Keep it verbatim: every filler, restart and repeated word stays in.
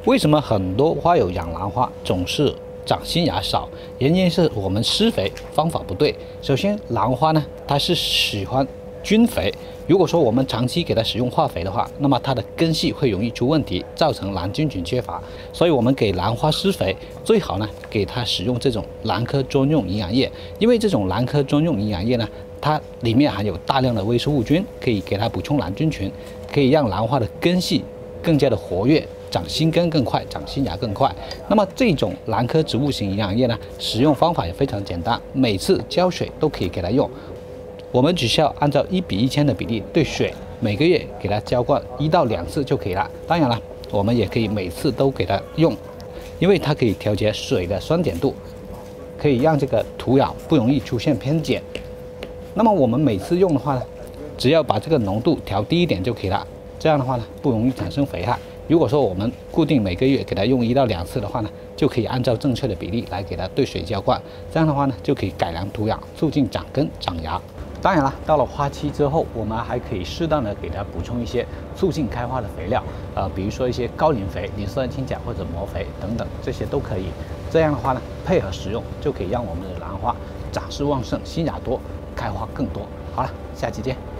为什么很多花友养兰花总是长新芽少？原因是我们施肥方法不对。首先，兰花呢，它是喜欢菌肥。如果说我们长期给它使用化肥的话，那么它的根系会容易出问题，造成兰菌群缺乏。所以我们给兰花施肥，最好呢给它使用这种兰科专用营养液，因为这种兰科专用营养液呢，它里面含有大量的微生物菌，可以给它补充兰菌群，可以让兰花的根系更加的活跃。长新根更快，长新芽更快。那么这种兰科植物型营养液呢，使用方法也非常简单，每次浇水都可以给它用。我们只需要按照一比一千的比例兑水，每个月给它浇灌一到两次就可以了。当然了，我们也可以每次都给它用，因为它可以调节水的酸碱度，可以让这个土壤不容易出现偏碱。那么我们每次用的话呢，只要把这个浓度调低一点就可以了。这样的话呢，不容易产生肥害。如果说我们固定每个月给它用一到两次的话呢，就可以按照正确的比例来给它兑水浇灌。这样的话呢，就可以改良土壤，促进长根长芽。当然了，到了花期之后，我们还可以适当的给它补充一些促进开花的肥料，呃，比如说一些高磷肥、磷酸氢钾或者膜肥等等，这些都可以。这样的话呢，配合使用就可以让我们的兰花长势旺盛、新芽多、开花更多。好了，下期见。